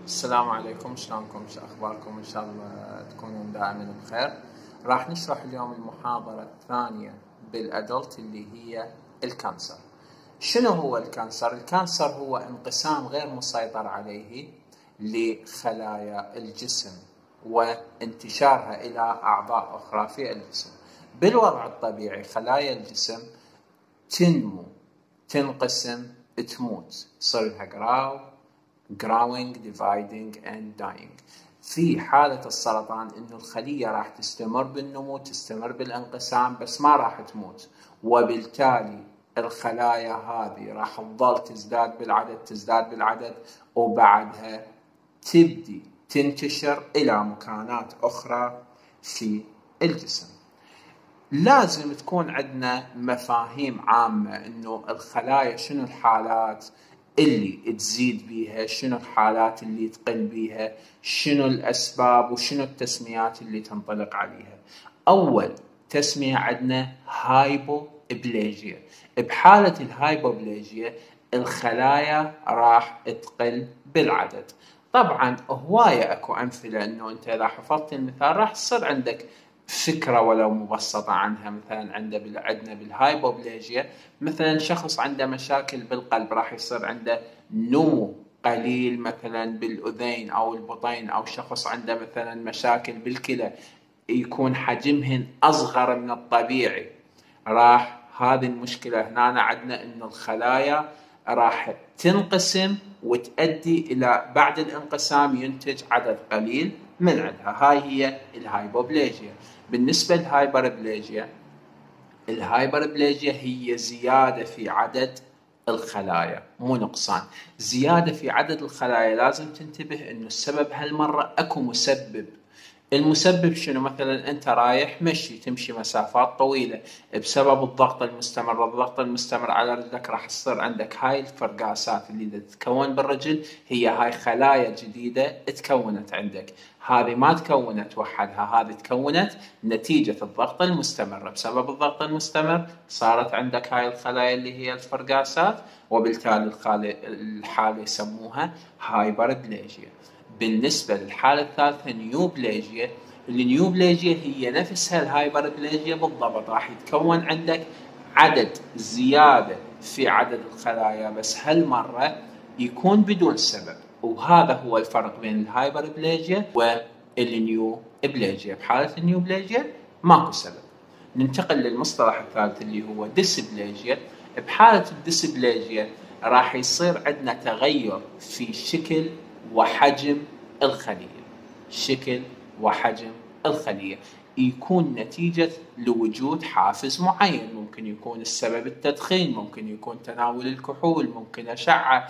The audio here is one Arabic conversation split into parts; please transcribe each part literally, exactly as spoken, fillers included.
السلام عليكم، شلونكم؟ شو اخباركم؟ ان شاء الله تكونون دائما بخير. راح نشرح اليوم المحاضرة الثانية بالادلت اللي هي الكانسر. شنو هو الكانسر؟ الكانسر هو انقسام غير مسيطر عليه لخلايا الجسم وانتشارها الى اعضاء اخرى في الجسم. بالوضع الطبيعي خلايا الجسم تنمو، تنقسم، تموت، يصير لها جراو growing, dividing and dying. في حالة السرطان إنه الخلية راح تستمر بالنمو، تستمر بالانقسام، بس ما راح تموت، وبالتالي الخلايا هذه راح تظل تزداد بالعدد تزداد بالعدد وبعدها تبدي تنتشر إلى مكانات أخرى في الجسم. لازم تكون عندنا مفاهيم عامة إنه الخلايا شنو الحالات اللي تزيد بيها، شنو الحالات اللي تقل بيها، شنو الأسباب وشنو التسميات اللي تنطلق عليها. أول تسمية عندنا هايبوبليجيا. بحالة الهايبوبليجيا الخلايا راح تقل بالعدد. طبعا هواية اكو امثلة انه انت اذا حفظت المثال راح تصير عندك فكرة ولو مبسطة عنها. مثلا عندنا عندنا بالهايبوبليجيا مثلا شخص عنده مشاكل بالقلب راح يصير عنده نمو قليل مثلا بالاذين او البطين، او شخص عنده مثلا مشاكل بالكلى يكون حجمهن اصغر من الطبيعي. راح هذه المشكلة هنا عندنا انه الخلايا راح تنقسم وتؤدي الى بعد الانقسام ينتج عدد قليل من عندها. هاي هي الهايبوبليجيا. بالنسبة للهايبربليجيا، الهايبربليجيا هي زيادة في عدد الخلايا مو نقصان. زيادة في عدد الخلايا لازم تنتبه انه السبب هالمرة اكو مسبب. المسبب شنو؟ مثلا انت رايح مشي تمشي مسافات طويلة بسبب الضغط المستمر، الضغط المستمر على رجلك راح تصير عندك هاي الفرقاسات اللي تتكون بالرجل. هي هاي خلايا جديدة تكونت عندك، هذه ما تكونت وحدها، هذه تكونت نتيجة الضغط المستمر. بسبب الضغط المستمر صارت عندك هاي الخلايا اللي هي الفرقاسات، وبالتالي الحالة يسموها هايبربليجيا. بالنسبة للحالة الثالثة نيوبليجيا. النيوبليجيا هي نفسها الهايبربليجيا بالضبط، راح يتكون عندك عدد زيادة في عدد الخلايا بس هالمرة يكون بدون سبب، وهذا هو الفرق بين الهايبربليجيا والنيوبليجيا. بحالة النيوبليجيا ماكو سبب. ننتقل للمصطلح الثالث اللي هو ديسبليجيا. بحالة الديسبليجيا راح يصير عندنا تغير في شكل وحجم الخلية. شكل وحجم الخلية يكون نتيجة لوجود حافز معين. ممكن يكون السبب التدخين، ممكن يكون تناول الكحول، ممكن أشعة،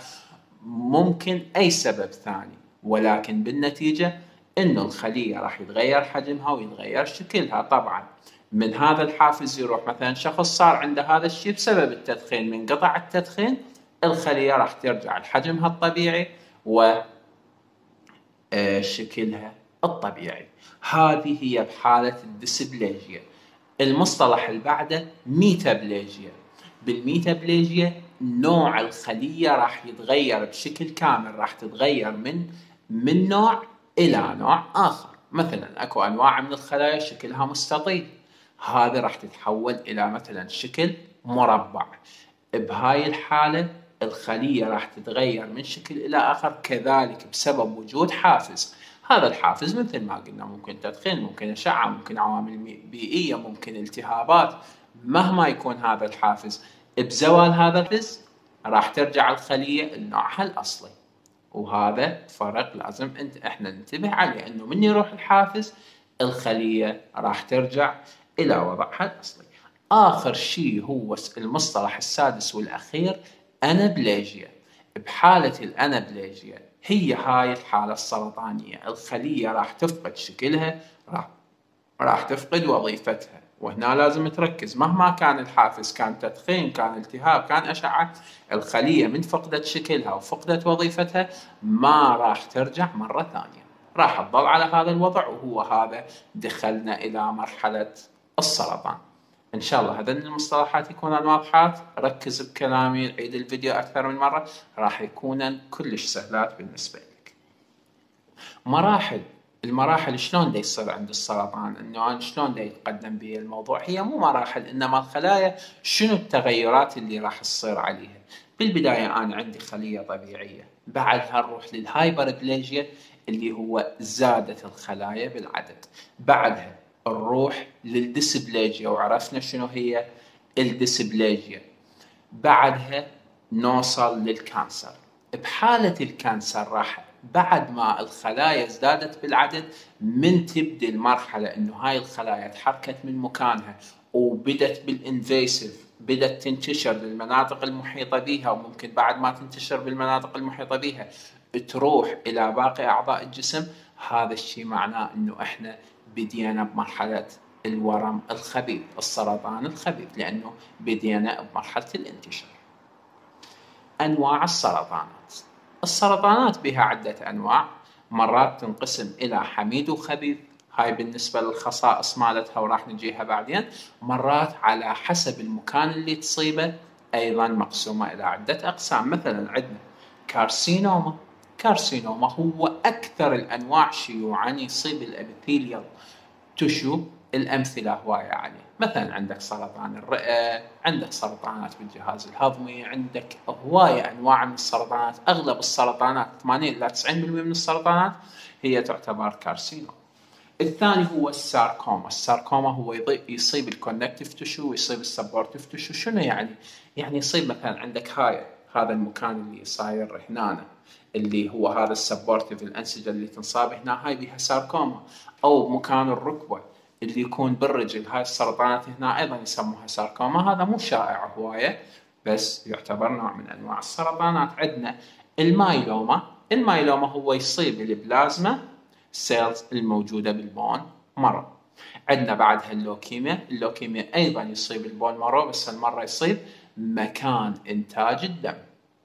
ممكن أي سبب ثاني، ولكن بالنتيجة إنه الخلية راح يتغير حجمها ويتغير شكلها. طبعا من هذا الحافز يروح مثلا شخص صار عنده هذا الشيء بسبب التدخين، من قطع التدخين الخلية راح ترجع لحجمها الطبيعي وشكلها الطبيعي. هذه هي بحالة الديسبليجيا. المصطلح اللي بعده ميتابليجيا. بالميتابليجيا نوع الخلية راح يتغير بشكل كامل، راح تتغير من من نوع إلى نوع آخر. مثلا أكو أنواع من الخلايا شكلها مستطيل، هذا راح تتحول إلى مثلا شكل مربع. بهاي الحالة الخلية راح تتغير من شكل إلى آخر كذلك بسبب وجود حافز. هذا الحافز مثل ما قلنا ممكن تدخين، ممكن أشعة، ممكن عوامل بيئية، ممكن التهابات. مهما يكون هذا الحافز، بزوال هذا الحافز راح ترجع الخلية لنوعها الأصلي. وهذا فرق لازم انت احنا ننتبه عليه، انه من يروح الحافز الخلية راح ترجع الى وضعها الاصلي. اخر شيء هو المصطلح السادس والاخير انابليجيا. بحالة الانابليجيا هي هاي الحالة السرطانية، الخلية راح تفقد شكلها، راح راح تفقد وظيفتها. وهنا لازم تركز، مهما كان الحافز، كان تدخين، كان التهاب، كان أشعة، الخلية من فقدت شكلها وفقدت وظيفتها ما راح ترجع مرة ثانية، راح تظل على هذا الوضع. وهو هذا دخلنا إلى مرحلة السرطان. إن شاء الله هذين المصطلحات يكونن واضحات. ركز بكلامي، عيد الفيديو أكثر من مرة، راح يكونن كلش سهلات بالنسبة لك. مراحل المراحل شلون دا يصير عند السرطان، انه انا شلون دا يتقدم به الموضوع؟ هي مو مراحل، انما الخلايا شنو التغيرات اللي راح تصير عليها. بالبداية انا عندي خلية طبيعية، بعدها نروح للهايبربليجيا اللي هو زادت الخلايا بالعدد، بعدها نروح للديسبليجيا وعرفنا شنو هي الديسبليجيا، بعدها نوصل للكانسر. بحالة الكانسر راح بعد ما الخلايا ازدادت بالعدد، من تبدأ المرحلة انه هاي الخلايا تحركت من مكانها وبدت بالانفيسيف، بدت تنتشر للمناطق المحيطة بها، وممكن بعد ما تنتشر بالمناطق المحيطة بها تروح الى باقي اعضاء الجسم. هذا الشيء معناه انه احنا بدينا بمرحلة الورم الخبيث، السرطان الخبيث، لانه بدينا بمرحلة الانتشار. أنواع السرطانات. السرطانات بها عدة أنواع، مرات تنقسم إلى حميد وخبيث، هاي بالنسبة للخصائص مالتها وراح نجيها بعدين. مرات على حسب المكان اللي تصيبه أيضا مقسومة إلى عدة أقسام. مثلا عندنا كارسينوما. كارسينوما هو أكثر الأنواع شيوعا يصيب الأبيثيليال تشو، الأمثلة هواية عليه. مثلا عندك سرطان الرئة، عندك سرطانات بالجهاز الهضمي، عندك هواية أنواع من السرطانات. أغلب السرطانات ثمانين إلى تسعين بالمئة من السرطانات هي تعتبر كارسينوما. الثاني هو الساركوما. الساركوما هو يصيب الكونكتيف تشو ويصيب السبورتيف تشو. شنو يعني؟ يعني يصيب مثلا عندك هاي هذا المكان اللي صاير هنا، اللي هو هذا السبورتيف، الأنسجة اللي تنصاب هنا، هاي بها ساركوما. أو مكان الركبة اللي يكون بالرجل، هاي السرطانات هنا أيضا يسموها ساركوما. هذا مو شائع هواية، بس يعتبر نوع من أنواع السرطانات. عندنا المايلوما. المايلوما هو يصيب البلازما سيلز الموجودة بالبون مرة. عندنا بعدها اللوكيميا. اللوكيميا أيضا يصيب البون مرة، بس المرة يصيب مكان إنتاج الدم،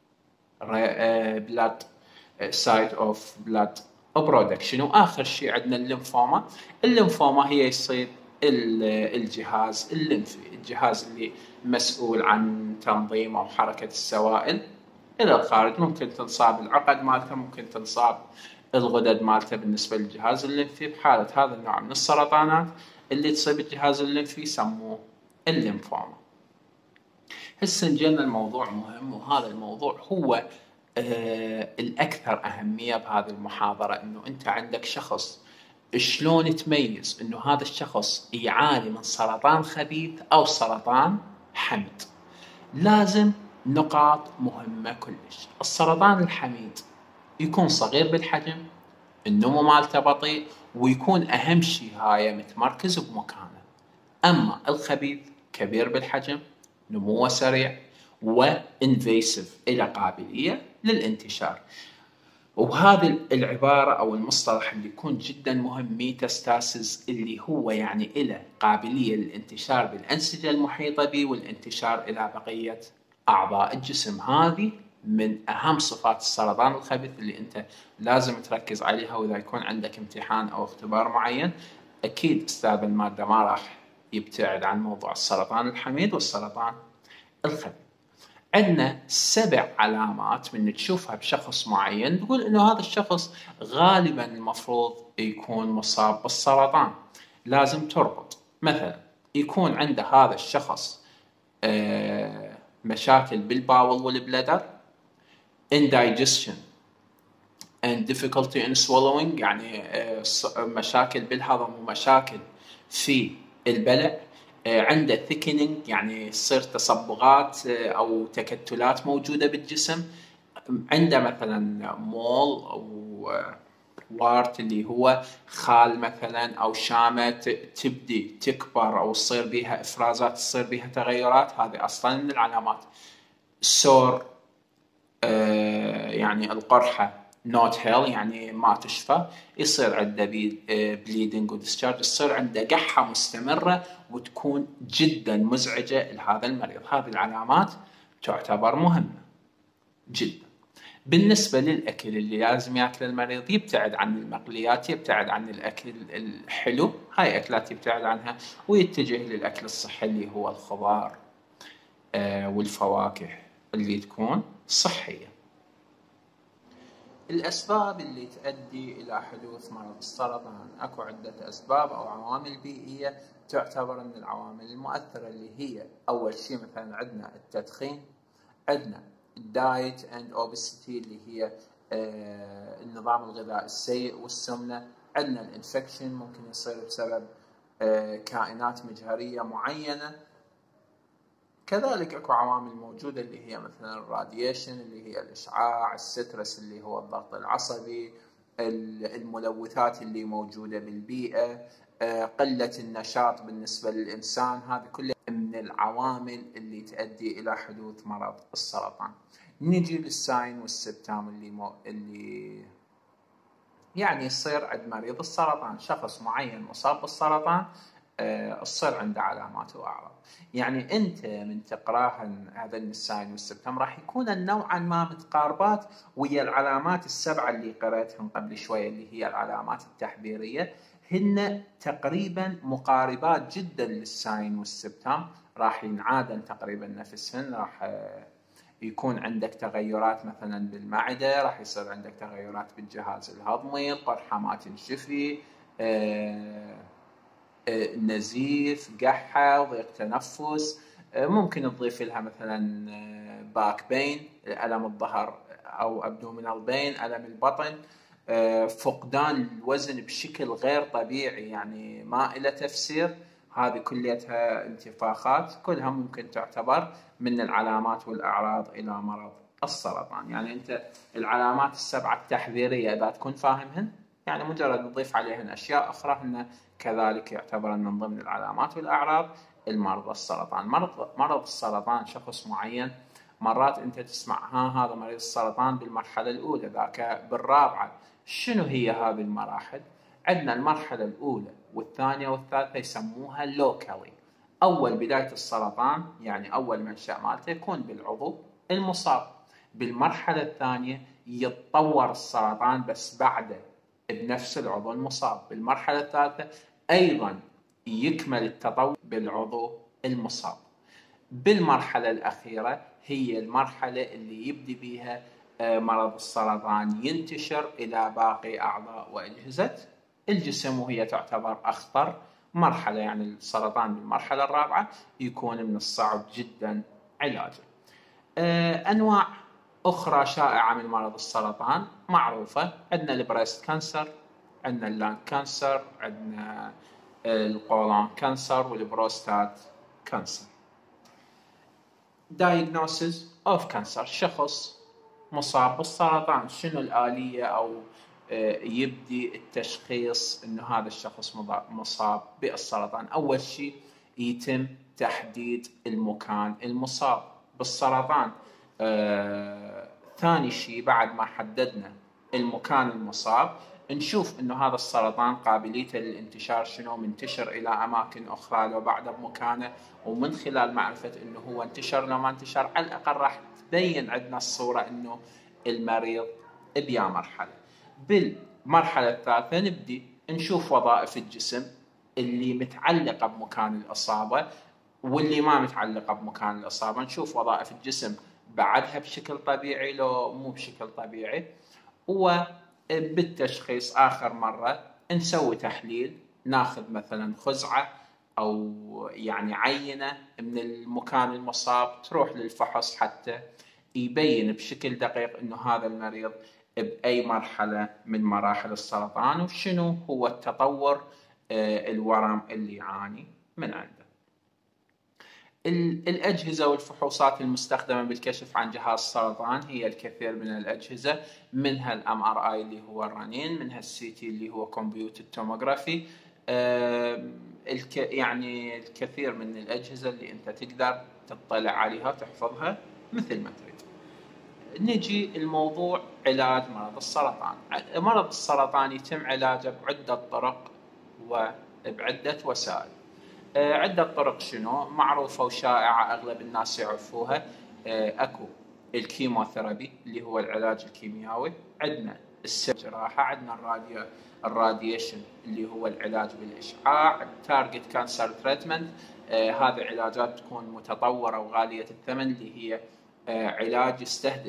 بلاد سايت اوف بلاد برودكشن. واخر شيء عندنا الليمفوما. الليمفوما هي يصيب الجهاز الليمفي، الجهاز اللي مسؤول عن تنظيم او حركة السوائل الى الخارج. ممكن تنصاب العقد مالته، ممكن تنصاب الغدد مالته بالنسبة للجهاز الليمفي. بحالة هذا النوع من السرطانات اللي تصيب الجهاز الليمفي يسموه الليمفوما. هسه جينا الموضوع مهم، وهذا الموضوع هو آه الأكثر أهمية بهذه المحاضرة. إنه أنت عندك شخص، شلون تميز إنه هذا الشخص يعاني من سرطان خبيث أو سرطان حميد؟ لازم نقاط مهمة كلش. السرطان الحميد يكون صغير بالحجم، النمو مالته بطيء، ويكون أهم شيء هاي متمركز بمكانه. أما الخبيث كبير بالحجم، نموه سريع، وانفيسيف، إلى قابلية للانتشار. وهذه العبارة أو المصطلح اللي يكون جدا مهم، ميتاستاسيس، اللي هو يعني إلى قابلية للانتشار بالأنسجة المحيطة به والانتشار إلى بقية أعضاء الجسم. هذه من أهم صفات السرطان الخبيث اللي أنت لازم تركز عليها. وإذا يكون عندك امتحان أو اختبار معين، أكيد أستاذ المادة ما راح يبتعد عن موضوع السرطان الحميد والسرطان الخبيث. عندنا سبع علامات من تشوفها بشخص معين تقول إنه هذا الشخص غالبا المفروض يكون مصاب بالسرطان. لازم تربط. مثلا يكون عنده هذا الشخص مشاكل بالباول والبلدر، indigestion and difficulty in swallowing، يعني مشاكل بالهضم ومشاكل في البلع. عنده thickening، يعني تصير تصبغات أو تكتلات موجودة بالجسم. عنده مثلا مول أو وارت اللي هو خال مثلا أو شامة تبدي تكبر أو تصير بها إفرازات، تصير بها تغيرات. هذه أصلا من العلامات. سور يعني القرحة not heal، يعني ما تشفى. يصير عنده bleeding وديسشارج، يصير عنده قحة مستمرة وتكون جدا مزعجة لهذا المريض. هذه العلامات تعتبر مهمة جدا. بالنسبة للأكل اللي لازم يأكل المريض، يبتعد عن المقليات، يبتعد عن الأكل الحلو، هاي أكلات يبتعد عنها، ويتجه للأكل الصحي اللي هو الخضار والفواكه اللي تكون صحية. الأسباب اللي تؤدي إلى حدوث مرض السرطان، أكو عدة أسباب أو عوامل بيئية تعتبر من العوامل المؤثرة، اللي هي أول شيء مثلا عندنا التدخين، عندنا الدايت اند اوبستي اللي هي آه النظام الغذائي السيء والسمنة، عندنا الانفكشن ممكن يصير بسبب آه كائنات مجهرية معينة، كذلك اكو عوامل موجودة اللي هي مثلا الراديشن اللي هي الاشعاع، السترس اللي هو الضغط العصبي، الملوثات اللي موجودة بالبيئة، قلة النشاط بالنسبة للإنسان، هذه كلها من العوامل اللي تؤدي إلى حدوث مرض السرطان. نجي للساين والسبتام اللي مو اللي يعني يصير عند مريض السرطان، شخص معين مصاب بالسرطان تصير عنده علامات وأعراض. يعني أنت من تقراهن هذا الساين والسبتام راح يكون نوعا ما متقاربات ويا العلامات السبعة اللي قرأتهم قبل شوية اللي هي العلامات التحذيرية، هن تقريبا مقاربات جدا للساين والسبتام، راح ينعادن تقريبا نفسهن، راح يكون عندك تغيرات مثلا بالمعدة، راح يصير عندك تغيرات بالجهاز الهضمي، القرحة ما تنشفي، آه نزيف، قحة، ضيق تنفس، ممكن تضيف لها مثلا باك بين، ألم الظهر أو أبدومينال بين، ألم البطن، فقدان الوزن بشكل غير طبيعي يعني ما إلى تفسير، هذه كلها انتفاخات، كلها ممكن تعتبر من العلامات والأعراض إلى مرض السرطان. يعني أنت العلامات السبعة التحذيرية إذا تكون فاهمهن، يعني مجرد نضيف عليهن أشياء أخرى هن كذلك يعتبر من ضمن العلامات والأعراض المرض السرطان. مرض مرض السرطان شخص معين مرات أنت تسمع ها هذا مريض السرطان بالمرحلة الأولى، ذاك بالرابعة. شنو هي هذه المراحل؟ عندنا المرحلة الأولى والثانية والثالثة يسموها لوكالي. أول بداية السرطان يعني أول منشأ مالته يكون بالعضو المصاب. بالمرحلة الثانية يتطور السرطان بس بعده بنفس العضو المصاب. بالمرحلة الثالثة أيضا يكمل التطور بالعضو المصاب. بالمرحلة الأخيرة هي المرحلة اللي يبدي بها مرض السرطان ينتشر إلى باقي أعضاء وأجهزة الجسم، وهي تعتبر أخطر مرحلة. يعني السرطان بالمرحلة الرابعة يكون من الصعب جدا علاجه. أنواع أخرى شائعة من مرض السرطان معروفة، عندنا البريست كانسر، عندنا اللانج كانسر، عندنا القولون كانسر والبروستات كانسر. diagnosis of cancer، شخص مصاب بالسرطان شنو الآلية أو يبدي التشخيص إنه هذا الشخص مصاب بالسرطان؟ أول شيء يتم تحديد المكان المصاب بالسرطان. آه، ثاني شيء بعد ما حددنا المكان المصاب نشوف إنه هذا السرطان قابليته للانتشار شنو، منتشر إلى أماكن أخرى لو بعد بمكانه، ومن خلال معرفة إنه هو انتشر لو ما انتشر على الأقل راح تبين عندنا الصورة إنه المريض بيا مرحلة. بالمرحلة الثالثة نبدي نشوف وظائف الجسم اللي متعلقة بمكان الإصابة واللي ما متعلقة بمكان الإصابة، نشوف وظائف الجسم بعدها بشكل طبيعي لو مو بشكل طبيعي. وبالتشخيص آخر مرة نسوي تحليل، ناخذ مثلا خزعة أو يعني عينة من المكان المصاب تروح للفحص حتى يبين بشكل دقيق إنه هذا المريض بأي مرحلة من مراحل السرطان وشنو هو التطور الورم اللي يعاني من عنده. الأجهزة والفحوصات المستخدمة بالكشف عن جهاز السرطان هي الكثير من الأجهزة، منها الام ار اي اللي هو الرنين، منها السي تي اللي هو كمبيوتر توموغرافي، الك يعني الكثير من الأجهزة اللي أنت تقدر تطلع عليها وتحفظها مثل ما تريد. نجي الموضوع علاج مرض السرطان. مرض السرطان يتم علاجه بعدة طرق وبعدة وسائل. عدة طرق شنو معروفة وشائعة أغلب الناس يعرفوها. أكو الكيموثيرابي اللي هو العلاج الكيميائي، عندنا الجراحة، عندنا الراديو الراديشن اللي هو العلاج بالإشعاع، التارجت كانسر تريتمنت، هذه علاجات تكون متطورة وغالية الثمن اللي هي علاج يستهدف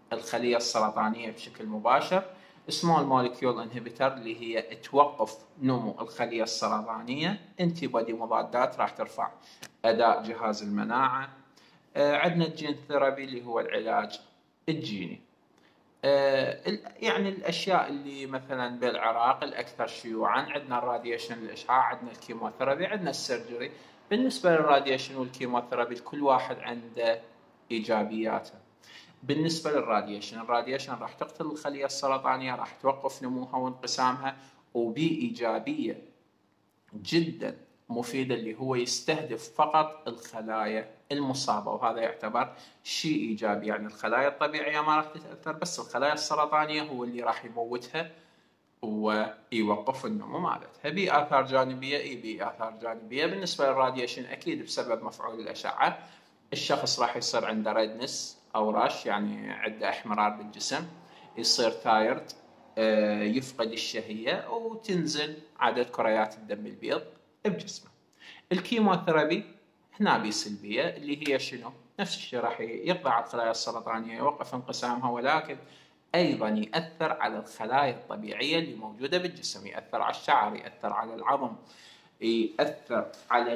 الخلية السرطانية بشكل مباشر. small molecule inhibitor اللي هي توقف نمو الخلية السرطانية. antibody مضادات راح ترفع أداء جهاز المناعة. آه عندنا الجين ثيرابي اللي هو العلاج الجيني. آه يعني الأشياء اللي مثلا بالعراق الأكثر شيوعا عندنا الراديشن الإشعاع، عندنا الكيموثيرابي، عندنا السيرجري. بالنسبة للراديشن والكيموثيرابي كل واحد عنده إيجابياته. بالنسبة للراديشن، الراديشن راح تقتل الخلية السرطانية، راح توقف نموها وانقسامها، وبإيجابية جدا مفيدة اللي هو يستهدف فقط الخلايا المصابة، وهذا يعتبر شيء إيجابي. يعني الخلايا الطبيعية ما راح تتأثر، بس الخلايا السرطانية هو اللي راح يموتها ويوقف النمو مالتها. بآثار جانبية، إي بآثار جانبية بالنسبة للراديشن أكيد بسبب مفعول الأشعة. الشخص راح يصير عنده ريدنس أو راش، يعني عنده احمرار بالجسم، يصير تايرد، يفقد الشهية، وتنزل عدد كريات الدم البيض بجسمه. الكيموثيرابي هنا بي سلبية اللي هي شنو؟ نفس الشيء، راح يقضي على الخلايا السرطانية، يوقف انقسامها، ولكن أيضا يأثر على الخلايا الطبيعية اللي موجودة بالجسم، يأثر على الشعر، يأثر على العظم، يأثر على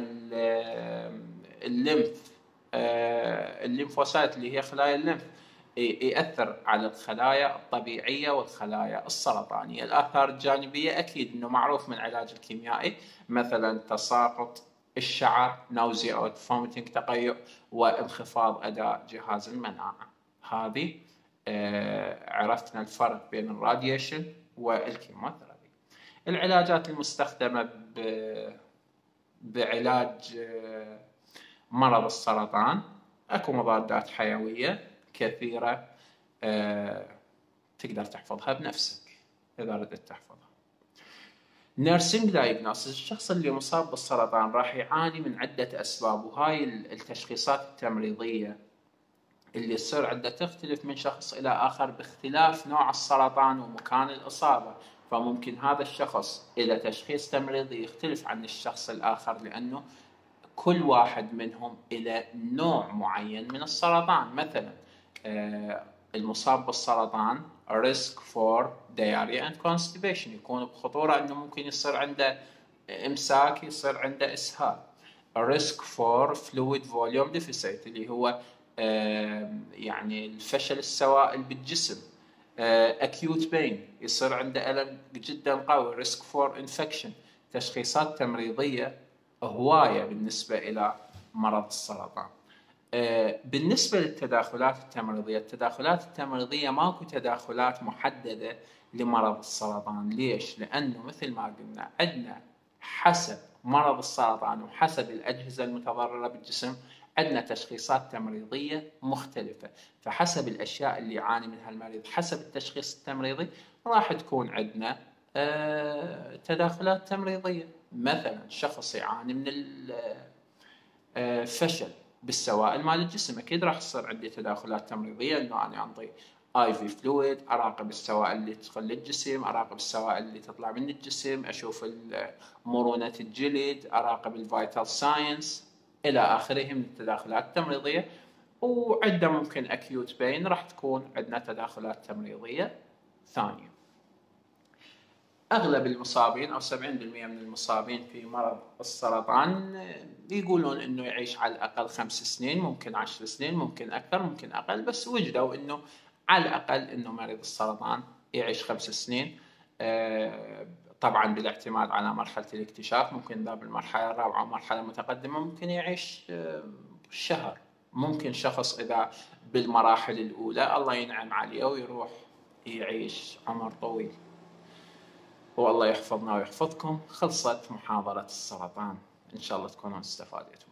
الليمف، الليمفوسايت اللي هي خلايا الليمف، يأثر على الخلايا الطبيعية والخلايا السرطانية. الآثار الجانبية أكيد أنه معروف من العلاج الكيميائي، مثلا تساقط الشعر، نوزي أو فوميتنج، تقيؤ، وانخفاض أداء جهاز المناعة. هذه آه عرفنا الفرق بين الراديشن والكيموثيرابي. العلاجات المستخدمة بعلاج آه مرض السرطان، اكو مضادات حيوية كثيرة أه تقدر تحفظها بنفسك اذا ردت تحفظها. نيرسينج دايجنوستس، الشخص اللي مصاب بالسرطان راح يعاني من عدة اسباب، وهاي التشخيصات التمريضية اللي تصير عنده تختلف من شخص الى اخر باختلاف نوع السرطان ومكان الاصابة. فممكن هذا الشخص الى تشخيص تمريضي يختلف عن الشخص الاخر، لانه كل واحد منهم إلى نوع معين من السرطان. مثلا المصاب بالسرطان risk for diarrhea and constipation، يكون بخطورة أنه ممكن يصير عنده إمساك، يصير عنده إسهال. risk for fluid volume deficit اللي هو يعني الفشل السوائل بالجسم. acute pain، يصير عنده ألم جدا قوي. risk for infection. تشخيصات تمريضية هواية بالنسبة إلى مرض السرطان. بالنسبة للتداخلات التمريضية، التداخلات التمريضية ماكو تداخلات محددة لمرض السرطان. ليش؟ لأنه مثل ما قلنا عندنا حسب مرض السرطان وحسب الأجهزة المتضررة بالجسم عندنا تشخيصات تمريضية مختلفة. فحسب الأشياء اللي يعاني منها المريض حسب التشخيص التمريضي راح تكون عندنا تداخلات تمريضية. مثلا شخص يعاني من الفشل بالسوائل مال الجسم، اكيد راح تصير عندي تداخلات تمريضيه، انه انا انطي اي في فلويد، اراقب السوائل اللي تدخل للجسم، اراقب السوائل اللي تطلع من الجسم، اشوف مرونه الجلد، اراقب الفيتال ساينس الى اخره من التداخلات التمريضيه. وعندنا ممكن اكيوت بين، راح تكون عندنا تداخلات تمريضيه ثانيه. أغلب المصابين أو سبعين بالمئة من المصابين في مرض السرطان يقولون إنه يعيش على الأقل خمس سنين، ممكن عشر سنين، ممكن أكثر، ممكن أقل، بس وجدوا إنه على الأقل إنه مريض السرطان يعيش خمس سنين. طبعا بالاعتماد على مرحلة الاكتشاف، ممكن ذا بالمرحلة الرابعة ومرحلة متقدمة ممكن يعيش شهر. ممكن شخص إذا بالمراحل الأولى الله ينعم عليه ويروح يعيش عمر طويل. والله يحفظنا ويحفظكم. خلصت محاضرة السرطان، إن شاء الله تكونوا استفادتم.